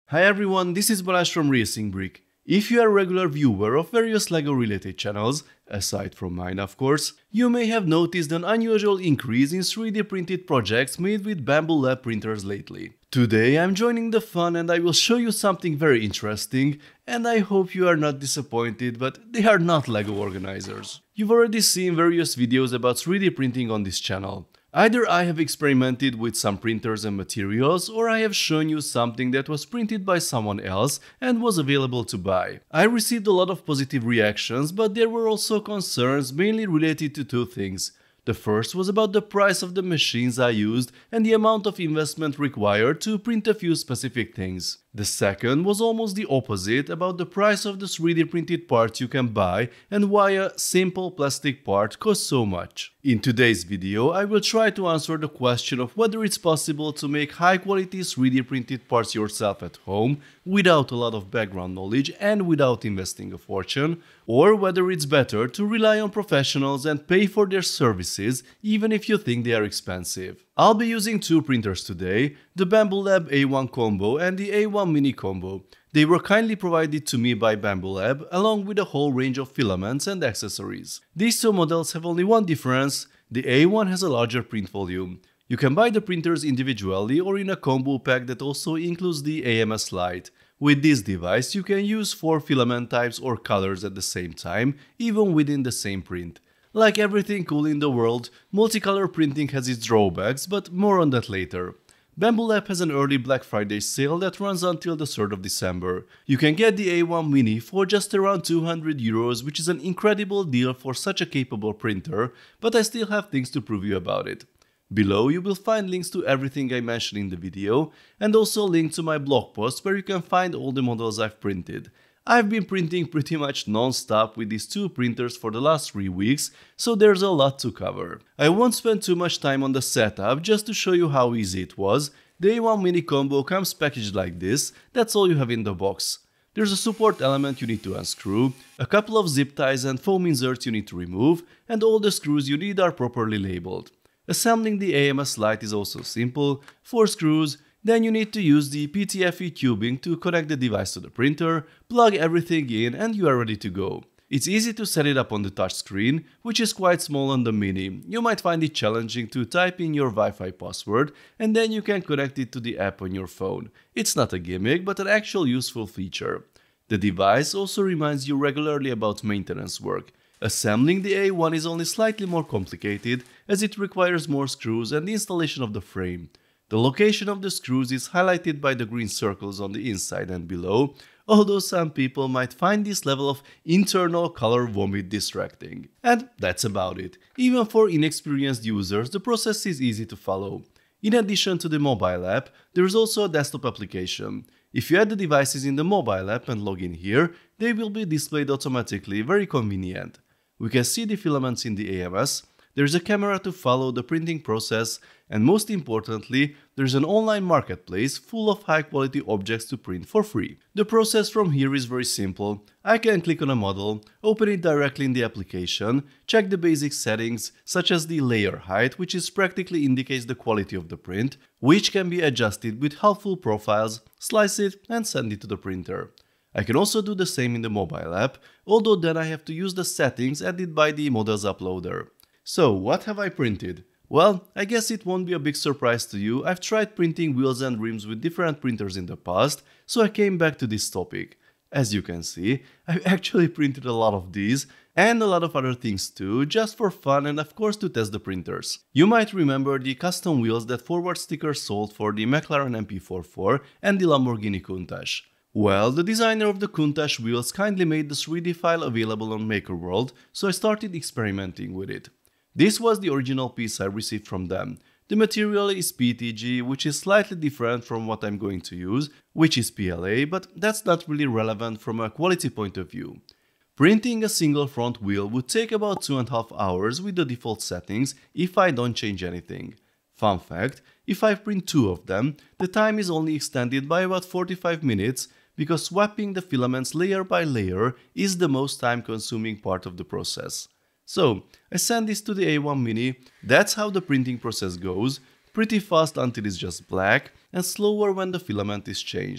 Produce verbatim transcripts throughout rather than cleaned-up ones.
Hi everyone, this is Balazs from RacingBrick. If you are a regular viewer of various LEGO related channels, aside from mine of course, you may have noticed an unusual increase in three D printed projects made with Bambu Lab printers lately. Today I'm joining the fun and I will show you something very interesting, and I hope you are not disappointed, but they are not LEGO organizers. You've already seen various videos about three D printing on this channel. Either I have experimented with some printers and materials, or I have shown you something that was printed by someone else and was available to buy. I received a lot of positive reactions, but there were also concerns mainly related to two things. The first was about the price of the machines I used and the amount of investment required to print a few specific things. The second was almost the opposite, about the price of the three D printed parts you can buy and why a simple plastic part costs so much. In today's video, I will try to answer the question of whether it's possible to make high quality three D printed parts yourself at home without a lot of background knowledge and without investing a fortune, or whether it's better to rely on professionals and pay for their services even if you think they are expensive. I'll be using two printers today, the Bambu Lab A one Combo and the A one Mini Combo. They were kindly provided to me by Bambu Lab along with a whole range of filaments and accessories. These two models have only one difference: the A one has a larger print volume. You can buy the printers individually or in a combo pack that also includes the A M S Lite. With this device you can use four filament types or colors at the same time, even within the same print. Like everything cool in the world, multicolor printing has its drawbacks, but more on that later. Bambu Lab has an early Black Friday sale that runs until the third of December. You can get the A one Mini for just around two hundred euros, which is an incredible deal for such a capable printer, but I still have things to prove you about it. Below you will find links to everything I mentioned in the video, and also a link to my blog post where you can find all the models I've printed. I've been printing pretty much non-stop with these two printers for the last three weeks, so there's a lot to cover. I won't spend too much time on the setup, just to show you how easy it was. The A one Mini Combo comes packaged like this, that's all you have in the box. There's a support element you need to unscrew, a couple of zip ties and foam inserts you need to remove, and all the screws you need are properly labeled. Assembling the A M S Lite is also simple: four screws. Then you need to use the P T F E tubing to connect the device to the printer, plug everything in, and you are ready to go. It's easy to set it up on the touchscreen, which is quite small on the Mini. You might find it challenging to type in your Wi-Fi password, and then you can connect it to the app on your phone. It's not a gimmick, but an actual useful feature. The device also reminds you regularly about maintenance work. Assembling the A one is only slightly more complicated, as it requires more screws and the installation of the frame. The location of the screws is highlighted by the green circles on the inside and below, although some people might find this level of internal color vomit distracting. And that's about it. Even for inexperienced users, the process is easy to follow. In addition to the mobile app, there is also a desktop application. If you add the devices in the mobile app and log in here, they will be displayed automatically, very convenient. We can see the filaments in the A M S. There's a camera to follow the printing process, and most importantly, there's an online marketplace full of high-quality objects to print for free. The process from here is very simple. I can click on a model, open it directly in the application, check the basic settings, such as the layer height, which is practically indicates the quality of the print, which can be adjusted with helpful profiles, slice it, and send it to the printer. I can also do the same in the mobile app, although then I have to use the settings added by the models uploader. So, what have I printed? Well, I guess it won't be a big surprise to you. I've tried printing wheels and rims with different printers in the past, so I came back to this topic. As you can see, I've actually printed a lot of these, and a lot of other things too, just for fun and of course to test the printers. You might remember the custom wheels that Forward Stickers sold for the McLaren M P forty-four and the Lamborghini Countach. Well, the designer of the Countach wheels kindly made the three D file available on MakerWorld, so I started experimenting with it. This was the original piece I received from them. The material is P T G, which is slightly different from what I'm going to use, which is P L A, but that's not really relevant from a quality point of view. Printing a single front wheel would take about two and a half hours with the default settings if I don't change anything. Fun fact, if I print two of them, the time is only extended by about forty-five minutes, because swapping the filaments layer by layer is the most time-consuming part of the process. So, I send this to the A one Mini. That's how the printing process goes, pretty fast until it's just black, and slower when the filament is changed.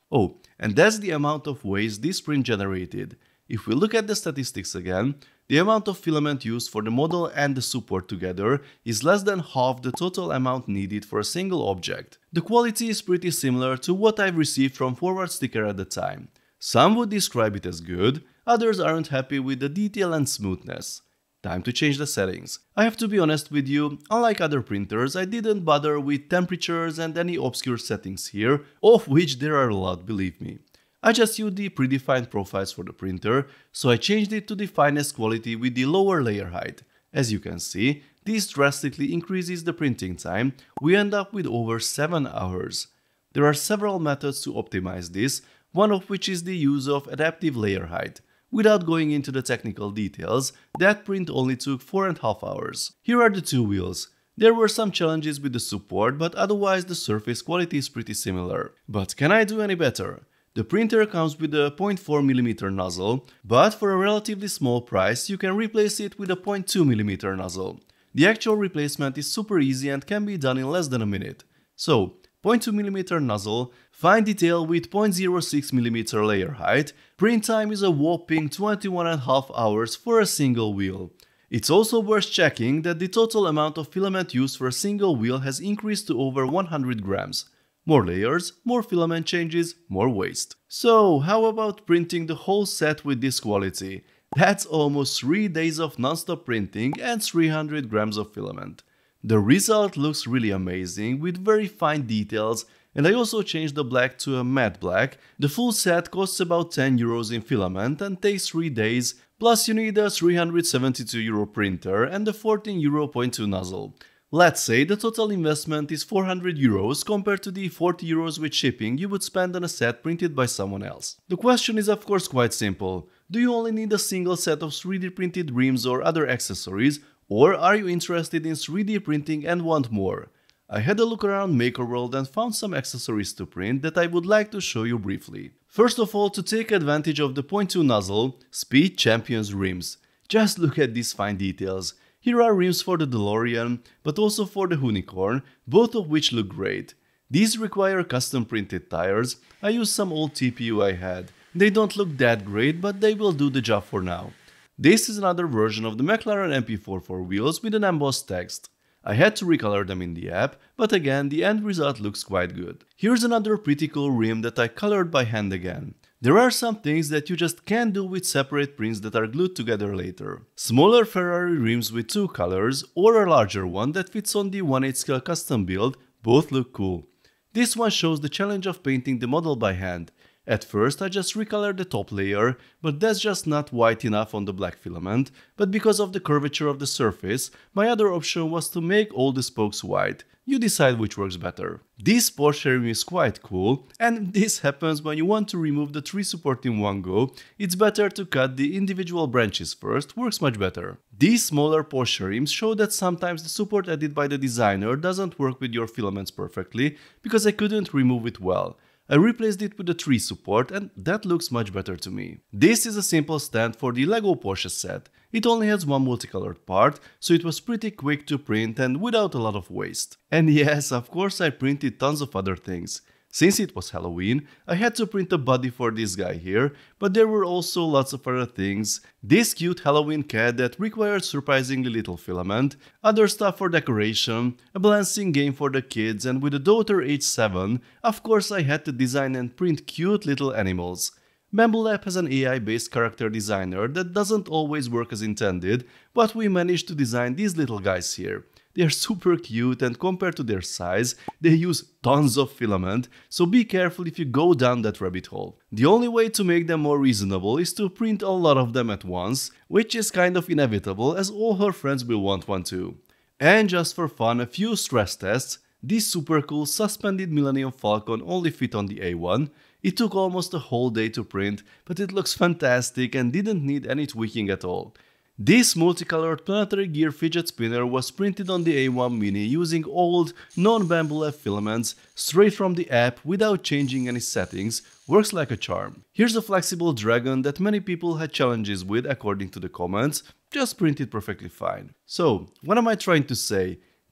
Oh, and that's the amount of waste this print generated. If we look at the statistics again, the amount of filament used for the model and the support together is less than half the total amount needed for a single object. The quality is pretty similar to what I've received from Forward Sticker at the time. Some would describe it as good, others aren't happy with the detail and smoothness. Time to change the settings. I have to be honest with you, unlike other printers, I didn't bother with temperatures and any obscure settings here, of which there are a lot, believe me. I just used the predefined profiles for the printer, so I changed it to the finest quality with the lower layer height. As you can see, this drastically increases the printing time. We end up with over seven hours. There are several methods to optimize this, one of which is the use of adaptive layer height. Without going into the technical details, that print only took four and a half hours. Here are the two wheels. There were some challenges with the support, but otherwise the surface quality is pretty similar. But can I do any better? The printer comes with a zero point four millimeter nozzle, but for a relatively small price you can replace it with a zero point two millimeter nozzle. The actual replacement is super easy and can be done in less than a minute. So, zero point two millimeter nozzle, fine detail with zero point zero six millimeter layer height, print time is a whopping twenty-one and a half hours for a single wheel. It's also worth checking that the total amount of filament used for a single wheel has increased to over one hundred grams. More layers, more filament changes, more waste. So, how about printing the whole set with this quality? That's almost three days of non-stop printing and three hundred grams of filament. The result looks really amazing with very fine details, and I also changed the black to a matte black. The full set costs about ten euros in filament and takes three days, plus you need a three hundred seventy-two euro printer and a fourteen euro zero point two nozzle. Let's say the total investment is four hundred euros compared to the forty euros with shipping you would spend on a set printed by someone else. The question is of course quite simple. Do you only need a single set of three D printed rims or other accessories, or are you interested in three D printing and want more? I had a look around MakerWorld and found some accessories to print that I would like to show you briefly. First of all, to take advantage of the zero point two nozzle, Speed champions rims. Just look at these fine details. Here are rims for the DeLorean, but also for the Unicorn, both of which look great. These require custom printed tires. I used some old T P U I had. They don't look that great, but they will do the job for now. This is another version of the McLaren M P four four wheels with an embossed text. I had to recolor them in the app, but again the end result looks quite good. Here's another pretty cool rim that I colored by hand again. There are some things that you just can't do with separate prints that are glued together later. Smaller Ferrari rims with two colors, or a larger one that fits on the one eighth scale custom build, both look cool. This one shows the challenge of painting the model by hand. At first I just recolored the top layer, but that's just not white enough on the black filament, but because of the curvature of the surface, my other option was to make all the spokes white. You decide which works better. This Porsche rim is quite cool, and this happens when you want to remove the tree support in one go. It's better to cut the individual branches first, works much better. These smaller Porsche rims show that sometimes the support added by the designer doesn't work with your filaments perfectly, because I couldn't remove it well. I replaced it with a tree support and that looks much better to me. This is a simple stand for the Lego Porsche set. It only has one multicolored part, so it was pretty quick to print and without a lot of waste. And yes, of course I printed tons of other things. Since it was Halloween, I had to print a body for this guy here, but there were also lots of other things. This cute Halloween cat that required surprisingly little filament, other stuff for decoration, a balancing game for the kids, and with a daughter age seven, of course I had to design and print cute little animals. Bambu Lab has an A I-based character designer that doesn't always work as intended, but we managed to design these little guys here. They are super cute and compared to their size, they use tons of filament, so be careful if you go down that rabbit hole. The only way to make them more reasonable is to print a lot of them at once, which is kind of inevitable as all her friends will want one too. And just for fun, a few stress tests. This super cool suspended Millennium Falcon only fit on the A one. It took almost a whole day to print, but it looks fantastic and didn't need any tweaking at all. This multicolored planetary gear fidget spinner was printed on the A one Mini using old, non-Bambu Lab filaments straight from the app without changing any settings, works like a charm. Here's a flexible dragon that many people had challenges with according to the comments, just printed perfectly fine. So, what am I trying to say?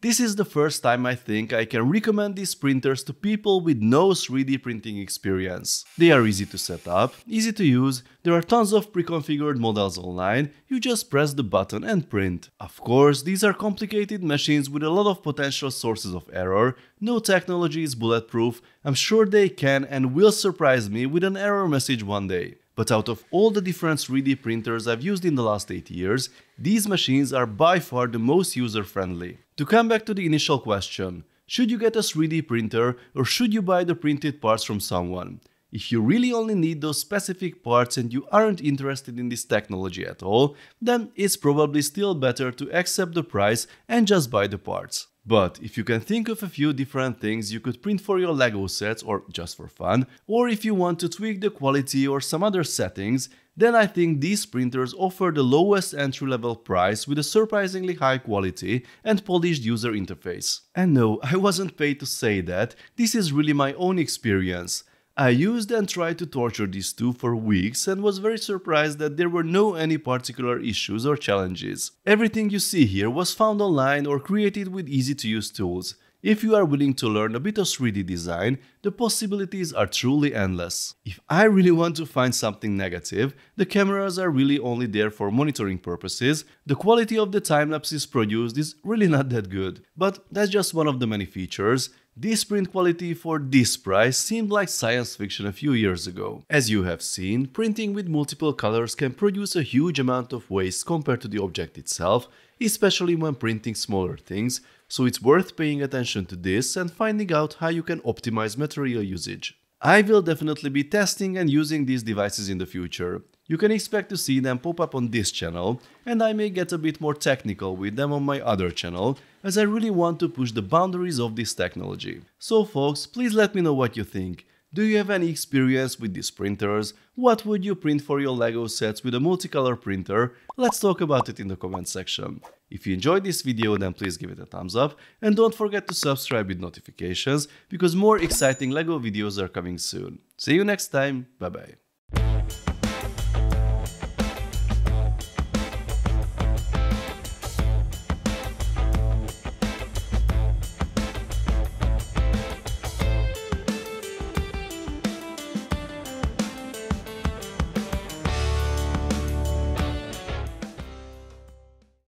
This is the first time I think I can recommend these printers to people with no three D printing experience. They are easy to set up, easy to use, there are tons of pre-configured models online, you just press the button and print. Of course, these are complicated machines with a lot of potential sources of error, no technology is bulletproof, I'm sure they can and will surprise me with an error message one day. But out of all the different three D printers I've used in the last eight years, these machines are by far the most user-friendly. To come back to the initial question, should you get a three D printer or should you buy the printed parts from someone? If you really only need those specific parts and you aren't interested in this technology at all, then it's probably still better to accept the price and just buy the parts. But if you can think of a few different things you could print for your Lego sets or just for fun, or if you want to tweak the quality or some other settings, then I think these printers offer the lowest entry-level price with a surprisingly high quality and polished user interface. And no, I wasn't paid to say that, this is really my own experience. I used and tried to torture these two for weeks and was very surprised that there were no any particular issues or challenges. Everything you see here was found online or created with easy to use tools. If you are willing to learn a bit of three D design, the possibilities are truly endless. If I really want to find something negative, the cameras are really only there for monitoring purposes, the quality of the time-lapses produced is really not that good. But that's just one of the many features. This print quality for this price seemed like science fiction a few years ago. As you have seen, printing with multiple colors can produce a huge amount of waste compared to the object itself, especially when printing smaller things, so it's worth paying attention to this and finding out how you can optimize material usage. I will definitely be testing and using these devices in the future. You can expect to see them pop up on this channel, and I may get a bit more technical with them on my other channel, as I really want to push the boundaries of this technology. So folks, please let me know what you think. Do you have any experience with these printers? What would you print for your Lego sets with a multicolor printer? Let's talk about it in the comment section. If you enjoyed this video, then please give it a thumbs up and don't forget to subscribe with notifications because more exciting Lego videos are coming soon. See you next time, bye bye.